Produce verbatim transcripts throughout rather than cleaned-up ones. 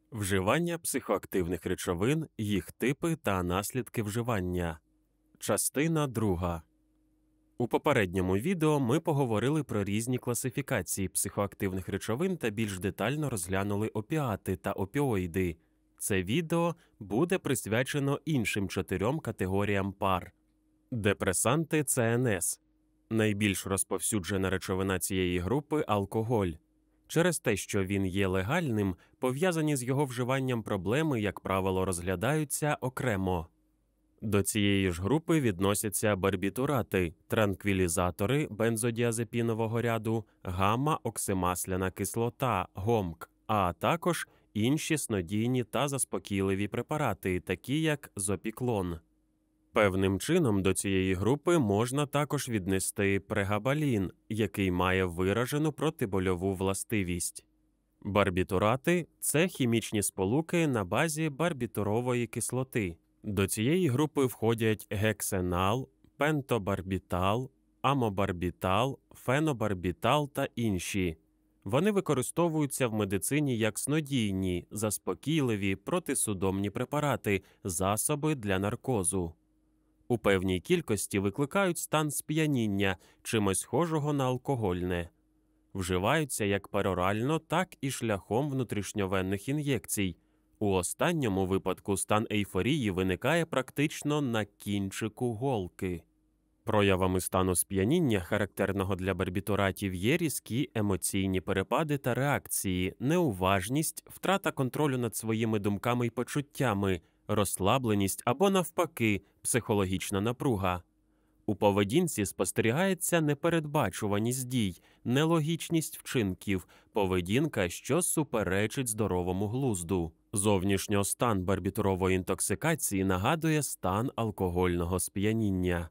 Вживання психоактивних речовин, їх типи та наслідки вживання. Частина друга. У попередньому відео ми поговорили про різні класифікації психоактивних речовин та більш детально розглянули опіати та опіоїди. Це відео буде присвячено іншим чотирьом категоріям пар. Депресанти Це Ен Ес. Найбільш розповсюджена речовина цієї групи – алкоголь. Через те, що він є легальним, пов'язані з його вживанням проблеми, як правило, розглядаються окремо. До цієї ж групи відносяться барбітурати, транквілізатори бензодіазепінового ряду, гамма-оксимасляна кислота, гомк, а також інші снодійні та заспокійливі препарати, такі як зопіклон. Певним чином до цієї групи можна також віднести прегабалін, який має виражену протибольову властивість. Барбітурати – це хімічні сполуки на базі барбітурової кислоти. До цієї групи входять гексенал, пентобарбітал, амобарбітал, фенобарбітал та інші. Вони використовуються в медицині як снодійні, заспокійливі, протисудомні препарати, засоби для наркозу. У певній кількості викликають стан сп'яніння, чимось схожого на алкогольне. Вживаються як перорально, так і шляхом внутрішньовенних ін'єкцій. У останньому випадку стан ейфорії виникає практично на кінчику голки. Проявами стану сп'яніння, характерного для барбітуратів, є різкі емоційні перепади та реакції, неуважність, втрата контролю над своїми думками й почуттями, розслабленість або, навпаки, психологічна напруга. У поведінці спостерігається непередбачуваність дій, нелогічність вчинків, поведінка, що суперечить здоровому глузду. Зовнішньо стан барбітурової інтоксикації нагадує стан алкогольного сп'яніння.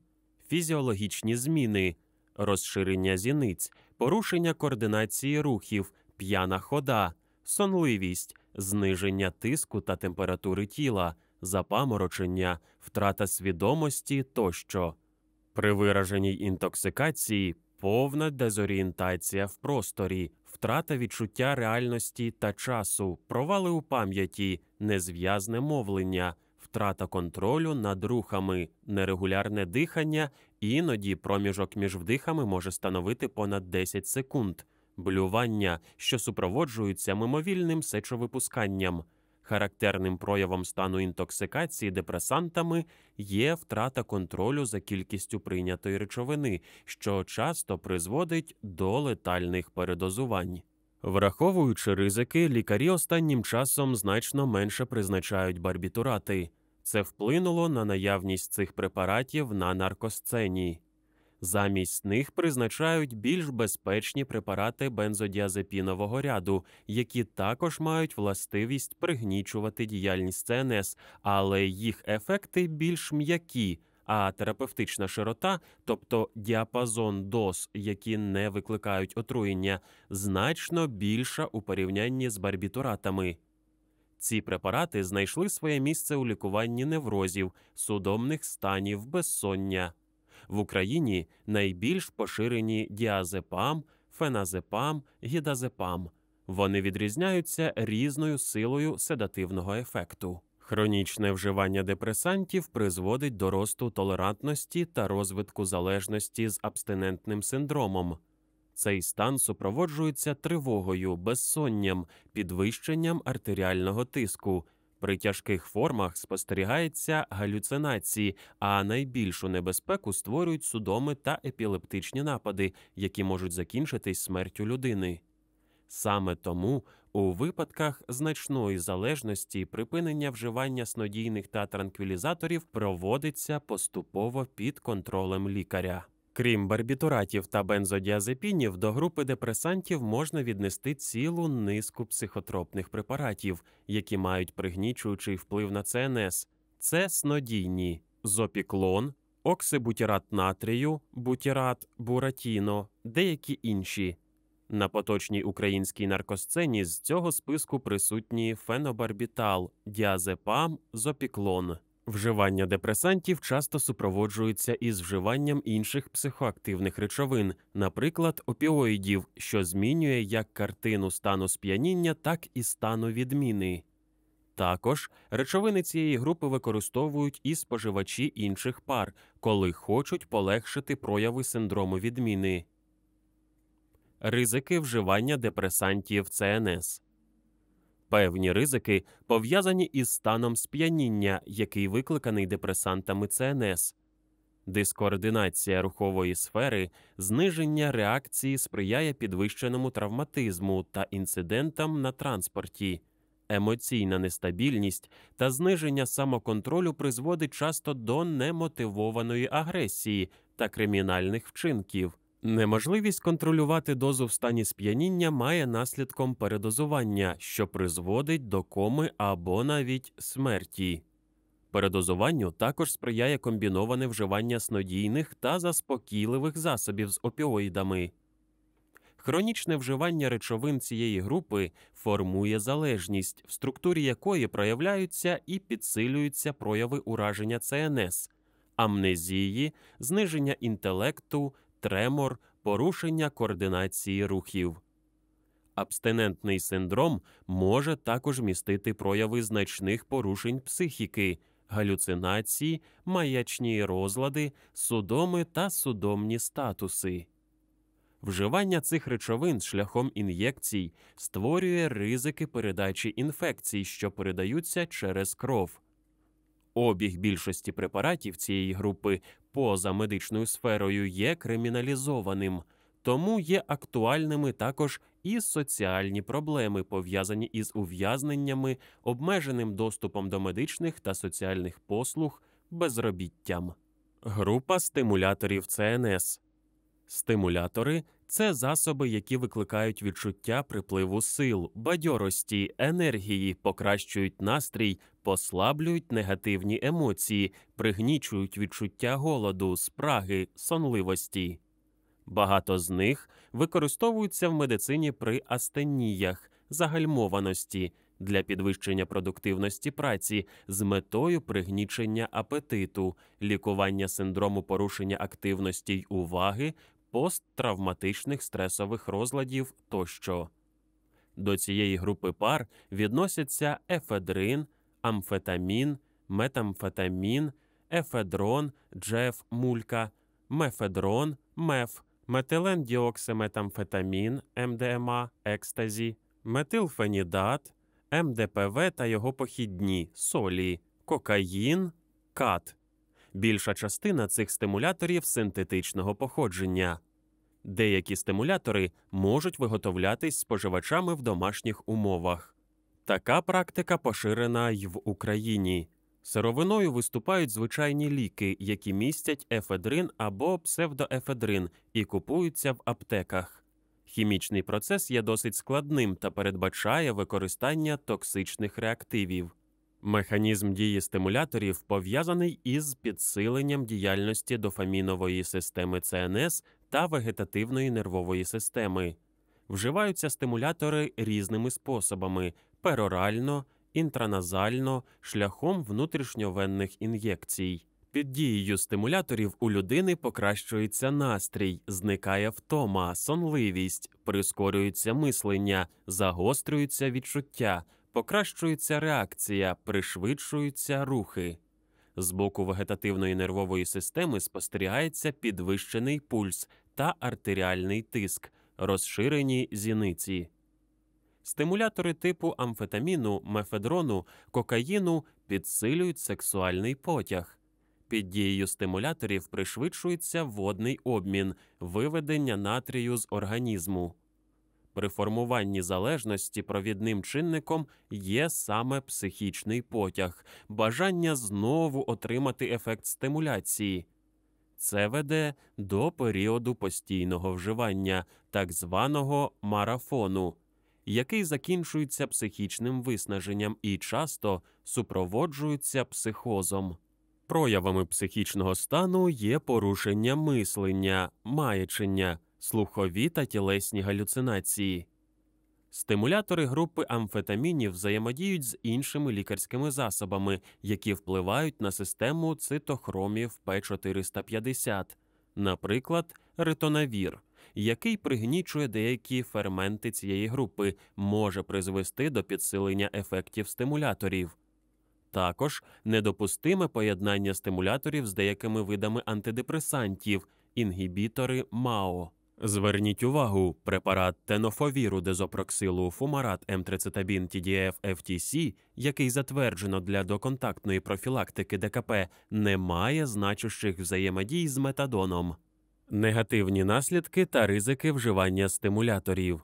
Фізіологічні зміни – розширення зіниць, порушення координації рухів, п'яна хода, сонливість, зниження тиску та температури тіла, запаморочення, втрата свідомості тощо. При вираженій інтоксикації – повна дезорієнтація в просторі, втрата відчуття реальності та часу, провали у пам'яті, незв'язне мовлення, втрата контролю над рухами, нерегулярне дихання, іноді проміжок між вдихами може становити понад десять секунд, блювання, що супроводжуються мимовільним сечовипусканням. Характерним проявом стану інтоксикації депресантами є втрата контролю за кількістю прийнятої речовини, що часто призводить до летальних передозувань. Враховуючи ризики, лікарі останнім часом значно менше призначають барбітурати. Це вплинуло на наявність цих препаратів на наркосцені. Замість них призначають більш безпечні препарати бензодіазепінового ряду, які також мають властивість пригнічувати діяльність Це Ен Ес, але їх ефекти більш м'які, а терапевтична широта, тобто діапазон доз, які не викликають отруєння, значно більша у порівнянні з барбітуратами. Ці препарати знайшли своє місце у лікуванні неврозів, судомних станів, безсоння. В Україні найбільш поширені діазепам, феназепам, гідазепам. Вони відрізняються різною силою седативного ефекту. Хронічне вживання депресантів призводить до росту толерантності та розвитку залежності з абстинентним синдромом. Цей стан супроводжується тривогою, безсонням, підвищенням артеріального тиску. При тяжких формах спостерігаються галюцинації, а найбільшу небезпеку створюють судоми та епілептичні напади, які можуть закінчитись смертю людини. Саме тому у випадках значної залежності припинення вживання снодійних та транквілізаторів проводиться поступово під контролем лікаря. Крім барбітуратів та бензодіазепінів, до групи депресантів можна віднести цілу низку психотропних препаратів, які мають пригнічуючий вплив на Це Ен Ес. Це снодійні – зопіклон, оксибутірат натрію, бутірат, буратіно, деякі інші. На поточній українській наркосцені з цього списку присутні фенобарбітал, діазепам, зопіклон. Вживання депресантів часто супроводжується із вживанням інших психоактивних речовин, наприклад, опіоїдів, що змінює як картину стану сп'яніння, так і стану відміни. Також речовини цієї групи використовують і споживачі інших пар, коли хочуть полегшити прояви синдрому відміни. Ризики вживання депресантів Це Ен Ес. Певні ризики пов'язані із станом сп'яніння, який викликаний депресантами Це Ен Ес. Дискоординація рухової сфери, зниження реакції сприяє підвищеному травматизму та інцидентам на транспорті. Емоційна нестабільність та зниження самоконтролю призводить часто до немотивованої агресії та кримінальних вчинків. Неможливість контролювати дозу в стані сп'яніння має наслідком передозування, що призводить до коми або навіть смерті. Передозуванню також сприяє комбіноване вживання снодійних та заспокійливих засобів з опіоїдами. Хронічне вживання речовин цієї групи формує залежність, в структурі якої проявляються і підсилюються прояви ураження Це Ен Ес, амнезії, зниження інтелекту, тремор, порушення координації рухів. Абстинентний синдром може також містити прояви значних порушень психіки, галюцинації, маячні розлади, судоми та судомні статуси. Вживання цих речовин шляхом ін'єкцій створює ризики передачі інфекцій, що передаються через кров. Обіг більшості препаратів цієї групи поза медичною сферою є криміналізованим, тому є актуальними також і соціальні проблеми, пов'язані із ув'язненнями, обмеженим доступом до медичних та соціальних послуг, безробіттям. Група стимуляторів Це Ен Ес. Стимулятори – це засоби, які викликають відчуття припливу сил, бадьорості, енергії, покращують настрій, послаблюють негативні емоції, пригнічують відчуття голоду, спраги, сонливості. Багато з них використовуються в медицині при астеніях, загальмованості, для підвищення продуктивності праці з метою пригнічення апетиту, лікування синдрому порушення активності й уваги, посттравматичних стресових розладів тощо. До цієї групи пар відносяться ефедрин, амфетамін, метамфетамін, ефедрон, джеф, мулька, мефедрон, меф, метилендіоксиметамфетамін, Ем Де Ем А, екстазі, метилфенідат, Ем Де Пе Ве та його похідні, солі, кокаїн, кат. Більша частина цих стимуляторів синтетичного походження. Деякі стимулятори можуть виготовлятись споживачами в домашніх умовах. Така практика поширена й в Україні. Сировиною виступають звичайні ліки, які містять ефедрин або псевдоефедрин і купуються в аптеках. Хімічний процес є досить складним та передбачає використання токсичних реактивів. Механізм дії стимуляторів пов'язаний із підсиленням діяльності дофамінової системи Це Ен Ес та вегетативної нервової системи. Вживаються стимулятори різними способами – перорально, інтраназально, шляхом внутрішньовенних ін'єкцій. Під дією стимуляторів у людини покращується настрій, зникає втома, сонливість, прискорюється мислення, загострюються відчуття, покращується реакція, пришвидшуються рухи. З боку вегетативної нервової системи спостерігається підвищений пульс та артеріальний тиск, розширені зіниці. Стимулятори типу амфетаміну, мефедрону, кокаїну підсилюють сексуальний потяг. Під дією стимуляторів пришвидшується водний обмін, виведення натрію з організму. При формуванні залежності провідним чинником є саме психічний потяг, бажання знову отримати ефект стимуляції. Це веде до періоду постійного вживання, так званого марафону, який закінчується психічним виснаженням і часто супроводжується психозом. Проявами психічного стану є порушення мислення, маячення, слухові та тілесні галюцинації. Стимулятори групи амфетамінів взаємодіють з іншими лікарськими засобами, які впливають на систему цитохромів П чотириста п'ятдесят, наприклад, ритонавір, який пригнічує деякі ферменти цієї групи, може призвести до підсилення ефектів стимуляторів. Також недопустиме поєднання стимуляторів з деякими видами антидепресантів, інгібітори МАО. Зверніть увагу, препарат тенофовіру дезопроксилу фумарат емтрицетабін Ті Ді Еф Еф Ті Сі, який затверджено для доконтактної профілактики Де Ка Пе, не має значущих взаємодій з метадоном. Негативні наслідки та ризики вживання стимуляторів.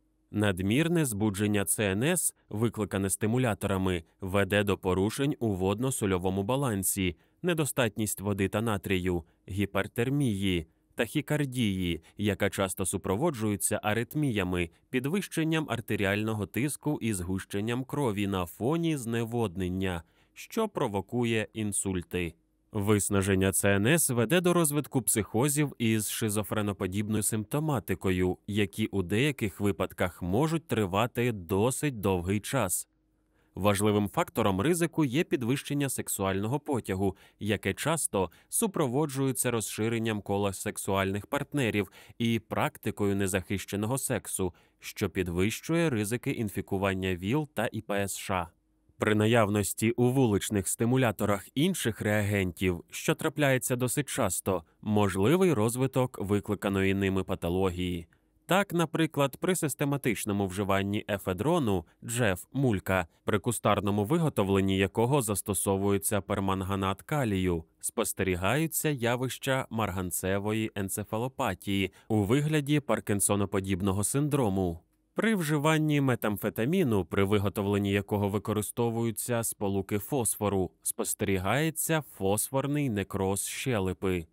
Надмірне збудження Це Ен Ес, викликане стимуляторами, веде до порушень у водно-сольовому балансі, недостатність води та натрію, гіпертермії, тахікардії, яка часто супроводжується аритміями, підвищенням артеріального тиску і згущенням крові на фоні зневоднення, що провокує інсульти. Виснаження Це Ен Ес веде до розвитку психозів із шизофреноподібною симптоматикою, які у деяких випадках можуть тривати досить довгий час. Важливим фактором ризику є підвищення сексуального потягу, яке часто супроводжується розширенням кола сексуальних партнерів і практикою незахищеного сексу, що підвищує ризики інфікування ВІЛ та І Пе Ес Ша. При наявності у вуличних стимуляторах інших реагентів, що трапляється досить часто, можливий розвиток викликаної ними патології. Так, наприклад, при систематичному вживанні ефедрону, джеф, мулька, при кустарному виготовленні якого застосовується перманганат калію, спостерігаються явища марганцевої енцефалопатії у вигляді паркінсоноподібного синдрому. При вживанні метамфетаміну, при виготовленні якого використовуються сполуки фосфору, спостерігається фосфорний некроз щелепи.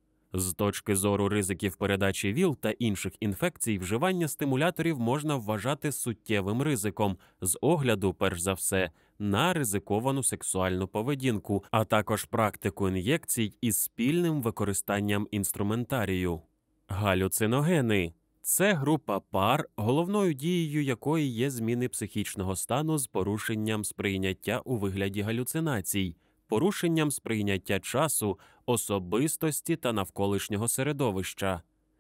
З точки зору ризиків передачі ВІЛ та інших інфекцій, вживання стимуляторів можна вважати суттєвим ризиком з огляду, перш за все, на ризиковану сексуальну поведінку, а також практику ін'єкцій із спільним використанням інструментарію. Галюциногени – це група пар, головною дією якої є зміни психічного стану з порушенням сприйняття у вигляді галюцинацій, порушенням сприйняття часу, особистості та навколишнього середовища.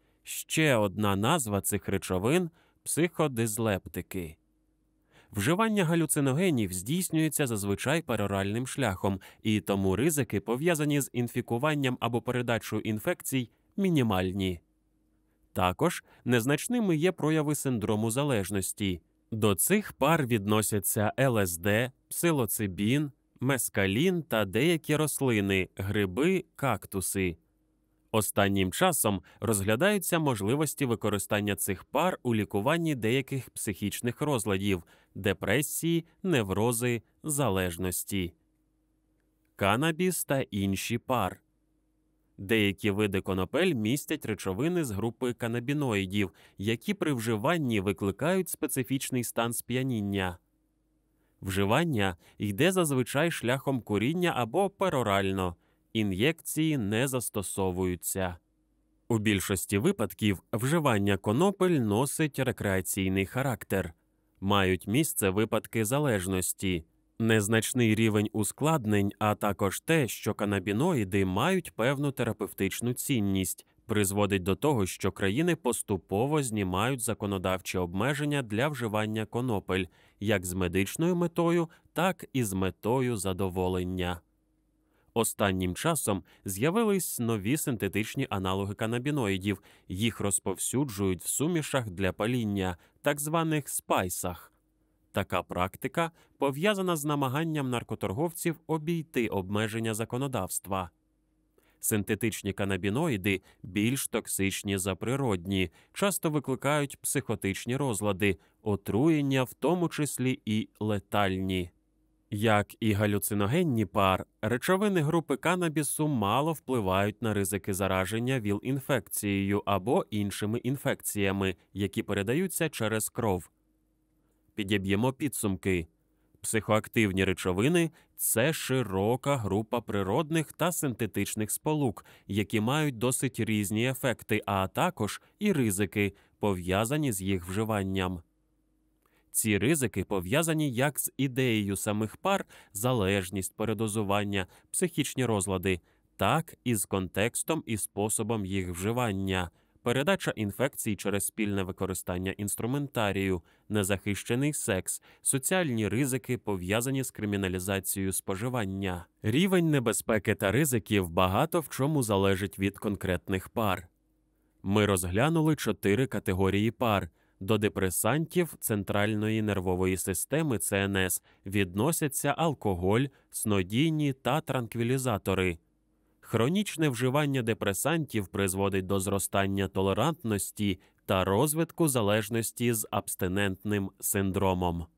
Ще одна назва цих речовин – психодизлептики. Вживання галюциногенів здійснюється зазвичай пероральним шляхом, і тому ризики, пов'язані з інфікуванням або передачею інфекцій, мінімальні. Також незначними є прояви синдрому залежності. До цих пар відносяться Ел Ес Де, псилоцибін, мескалін та деякі рослини, гриби, кактуси. Останнім часом розглядаються можливості використання цих пар у лікуванні деяких психічних розладів – депресії, неврози, залежності. Канабіс та інші пар. Деякі види конопель містять речовини з групи канабіноїдів, які при вживанні викликають специфічний стан сп'яніння. Вживання йде зазвичай шляхом куріння або перорально. Ін'єкції не застосовуються. У більшості випадків вживання конопель носить рекреаційний характер. Мають місце випадки залежності, незначний рівень ускладнень, а також те, що канабіноїди мають певну терапевтичну цінність, призводить до того, що країни поступово знімають законодавчі обмеження для вживання конопель, як з медичною метою, так і з метою задоволення. Останнім часом з'явились нові синтетичні аналоги канабіноїдів, їх розповсюджують в сумішах для паління, так званих спайсах. Така практика пов'язана з намаганням наркоторговців обійти обмеження законодавства. Синтетичні канабіноїди більш токсичні за природні, часто викликають психотичні розлади, отруєння, в тому числі і летальні. Як і галюциногенні пар, речовини групи канабісу мало впливають на ризики зараження ВІЛ-інфекцією або іншими інфекціями, які передаються через кров. Підіб'ємо підсумки. Психоактивні речовини – це широка група природних та синтетичних сполук, які мають досить різні ефекти, а також і ризики, пов'язані з їх вживанням. Ці ризики пов'язані як з ідеєю самих пар – залежність, передозування, психічні розлади, так і з контекстом і способом їх вживання, передача інфекцій через спільне використання інструментарію, незахищений секс, соціальні ризики, пов'язані з криміналізацією споживання. Рівень небезпеки та ризиків багато в чому залежить від конкретних пар. Ми розглянули чотири категорії пар. До депресантів центральної нервової системи (це ен ес) відносяться алкоголь, снодійні та транквілізатори. Хронічне вживання депресантів призводить до зростання толерантності та розвитку залежності з абстинентним синдромом.